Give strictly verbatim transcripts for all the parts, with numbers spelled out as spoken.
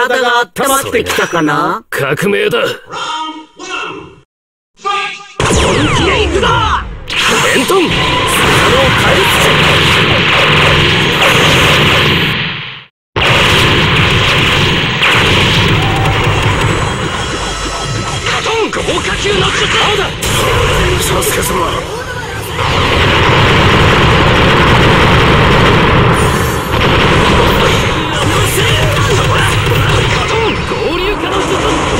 体が温まってきたかな。 革命だ。本気で行くぞ。レントン、姿を変えつカトン豪華級の術。そうだ、サスケ様。カトン合流化の術。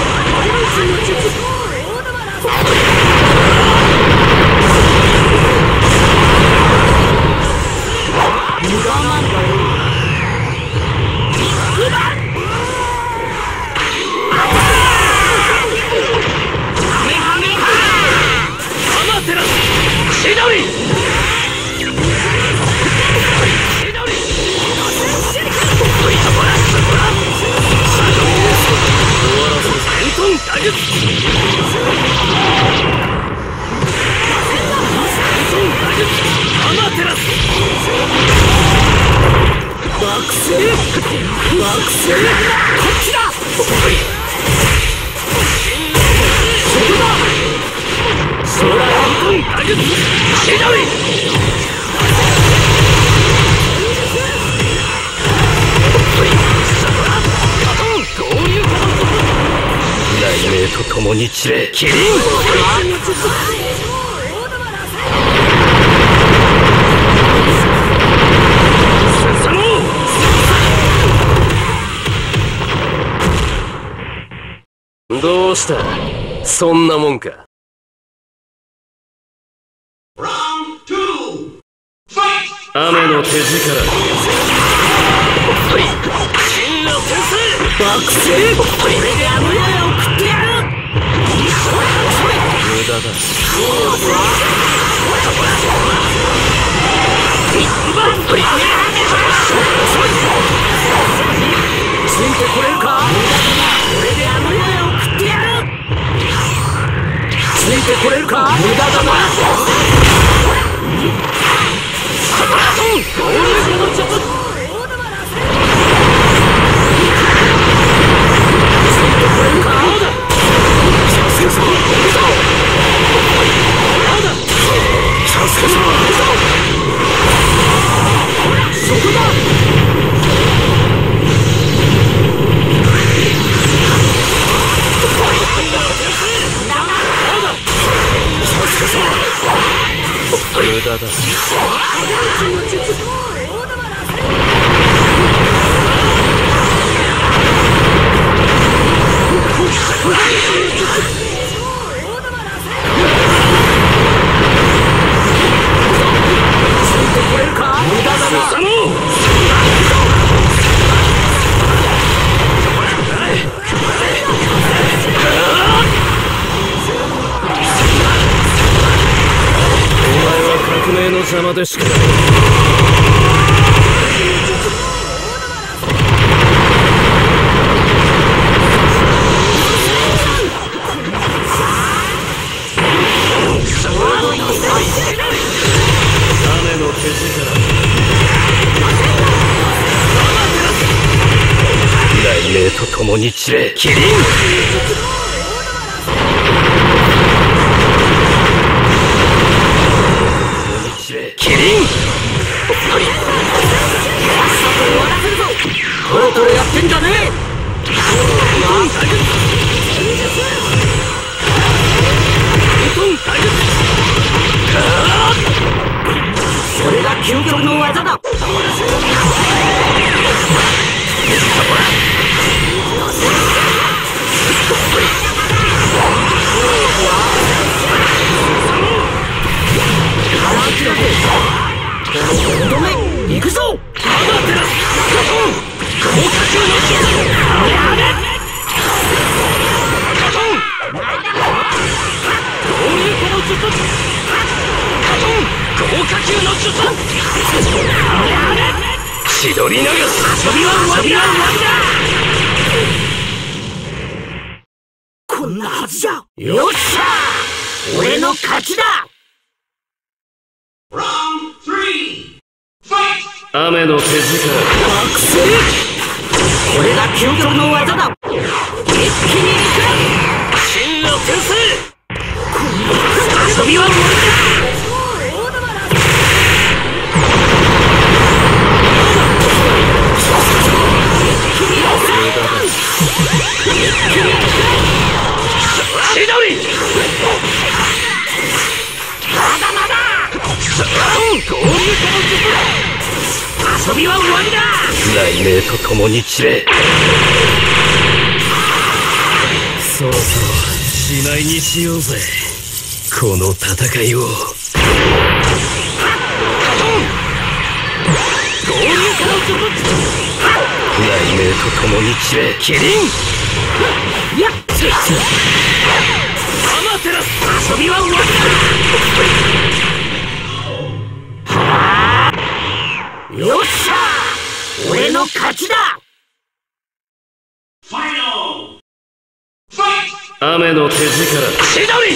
と共に散れ、キリン。どうした？そんなもんか。雨の手力。真の天才。爆星。これであの矢を食ってやる。無駄だ。ついてこれるか。これであの矢を食ってやる。ついてこれるか。無駄だな。合流化の術。ついてこれるか。サスケ様。サスケ様。そこだ。サスケ様。無駄だ。革命の邪魔でしかない。雨の手力。雷鳴と共に散れ、キリン。キリン。とうとうやってんじゃねえ。それが究極の技だ。行くぞ。千鳥流し。こんなはずじゃ。よっしゃ、俺の勝ちだ。雨の手力。爆星。 これが究極の技だ。一気にいく。真の天才。遊びは終わりだ。千鳥。まだまだ。遊びは終わりだ。雷鳴と共に散れ。そろそろしまいにしようぜ、この戦いを。雷鳴と共に散れ。キリン。やっついつい。アマテラス。遊びは終わりだ。よっしゃー、俺の勝ちだ。雨の手力。千鳥。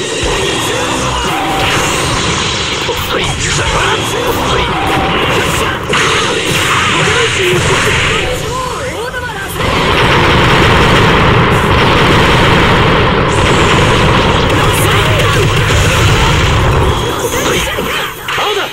青だ。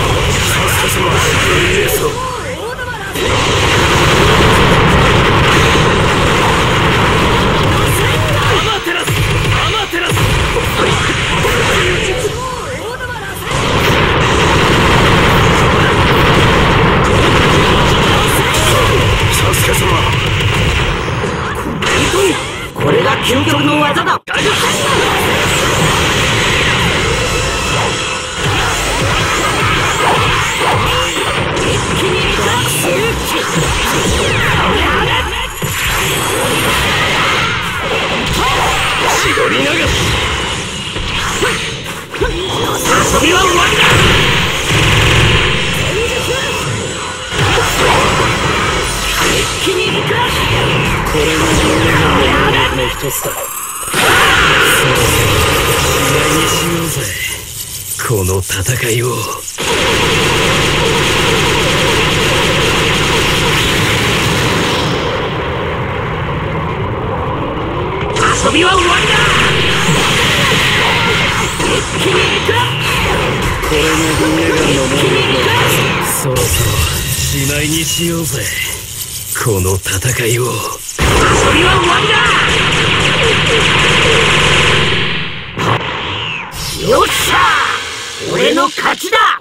これが究極の技だ。絞り流す。遊びは終わりだ。一気にいく。これが人間の能力の一つだ。そろそろ試合にしようぜ、この戦いを。遊びは終わりだ。一気にいく。これが人間の能力の一つ。そろそろしまいにしようぜ、この戦いを。遊びは終わりだ。よっしゃー、俺の勝ちだ。